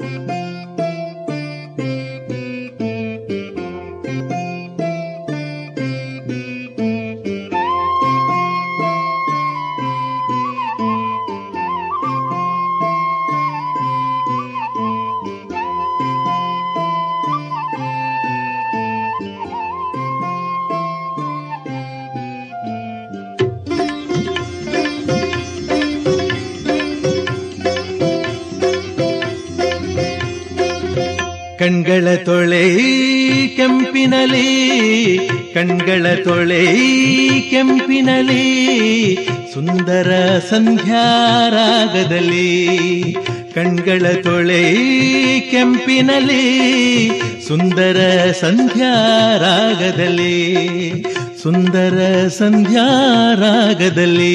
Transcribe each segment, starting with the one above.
ಕಣ್ಗಳ ತೊಳೆ ಕೆಂಪಿನಲಿ, ಕಣ್ಗಳ ತೊಳೆ ಕೆಂಪಿನಲಿ, ಸುಂದರ ಸಂಧ್ಯಾರಾಗದಲ್ಲಿ. ಕಣ್ಗಳ ತೊಳೆ ಕೆಂಪಿನಲಿ, ಸುಂದರ ಸಂಧ್ಯಾರಾಗದಲ್ಲಿ, ಸುಂದರ ಸಂಧ್ಯಾರಾಗದಲ್ಲಿ.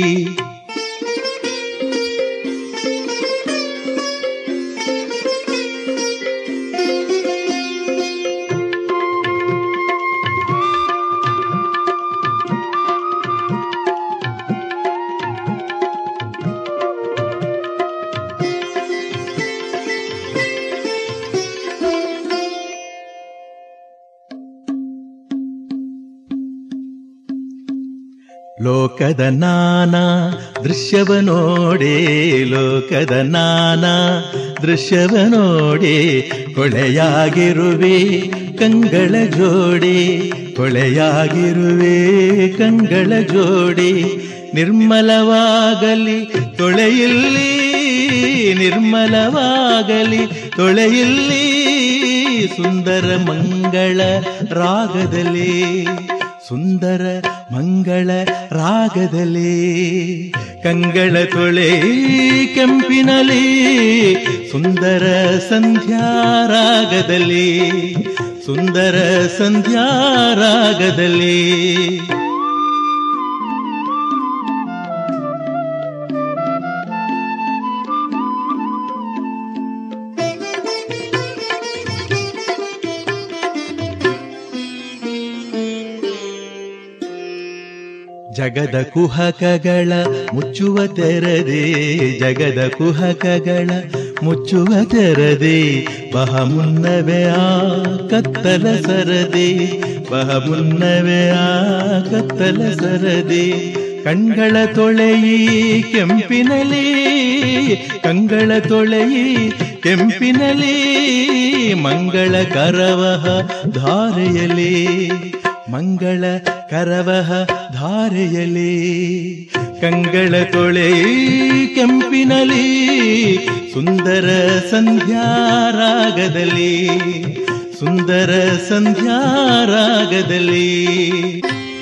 ಲೋಕದ ನಾನಾ ದೃಶ್ಯವ ನೋಡೆ, ಲೋಕದ ನಾನಾ ದೃಶ್ಯವ ನೋಡೆ, ಕೊಳೆಯಾಗಿರುವೆ ಕಂಗಳ ಜೋಡಿ, ಕೊಳೆಯಾಗಿರುವೆ ಕಂಗಳ ಜೋಡಿ. ನಿರ್ಮಲವಾಗಲಿ ತೊಳೆಯಿಲ್ಲಿ, ನಿರ್ಮಲವಾಗಲಿ ತೊಳೆಯಿಲ್ಲಿ, ಸುಂದರ ಮಂಗಳ ರಾಗದಲ್ಲಿ, ಸುಂದರ ಮಂಗಳ ರಾಗದಲ್ಲಿ. ಕಂಗಳ ತೊಳೆ ಕೆಂಪಿನಲಿ, ಸುಂದರ ಸಂಧ್ಯಾರಾಗದಲ್ಲಿ, ಸುಂದರ ಸಂಧ್ಯಾರಾಗದಲ್ಲಿ. ಜಗದ ಕುಹಕಗಳ ಮುಚ್ಚುವ ತೆರದೆ, ಜಗದ ಕುಹಕಗಳ ಮುಚ್ಚುವ ತೆರದೆ, ಬಹಮುನ್ನವೇ ಆ ಕತ್ತಲ ಸರದೆ, ಬಹಮುನ್ನವೇ ಆ ಕತ್ತಲ ಸರದೆ. ಕಣ್ಗಳ ತೊಳೆಯಿ ಕೆಂಪಿನಲಿ, ಕಂಗಳ ತೊಳೆಯಿ ಕೆಂಪಿನಲಿ, ಮಂಗಳ ಕರವಹ ಧಾರೆಯಲಿ, ಮಂಗಳ ಕರವಹ ಧಾರೆಯಲಿ. ಕಂಗಳ ತೊಳೆ ಕೆಂಪಿನಲಿ, ಸುಂದರ ಸಂಧ್ಯಾರಾಗದಲ್ಲಿ, ಸುಂದರ ಸಂಧ್ಯಾರಾಗದಲ್ಲಿ.